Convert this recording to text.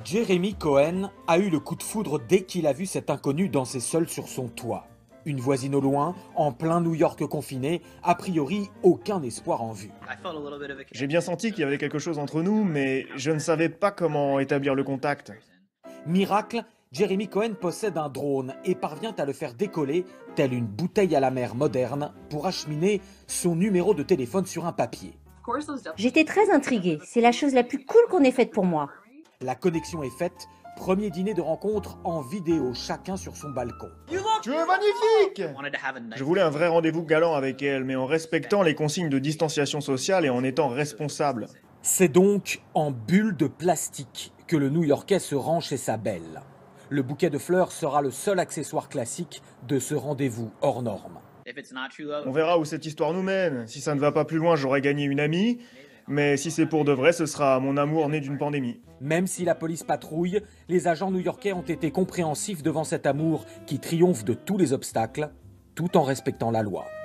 Jeremy Cohen a eu le coup de foudre dès qu'il a vu cet inconnu danser seul sur son toit. Une voisine au loin, en plein New York confiné, a priori aucun espoir en vue. J'ai bien senti qu'il y avait quelque chose entre nous, mais je ne savais pas comment établir le contact. Miracle, Jeremy Cohen possède un drone et parvient à le faire décoller, telle une bouteille à la mer moderne, pour acheminer son numéro de téléphone sur un papier. J'étais très intriguée, c'est la chose la plus cool qu'on ait faite pour moi. La connexion est faite, premier dîner de rencontre en vidéo, chacun sur son balcon. Tu es magnifique! Je voulais un vrai rendez-vous galant avec elle, mais en respectant les consignes de distanciation sociale et en étant responsable. C'est donc en bulle de plastique que le New-Yorkais se rend chez sa belle. Le bouquet de fleurs sera le seul accessoire classique de ce rendez-vous hors norme. On verra où cette histoire nous mène. Si ça ne va pas plus loin, j'aurai gagné une amie. Mais si c'est pour de vrai, ce sera mon amour né d'une pandémie. Même si la police patrouille, les agents new-yorkais ont été compréhensifs devant cet amour qui triomphe de tous les obstacles, tout en respectant la loi.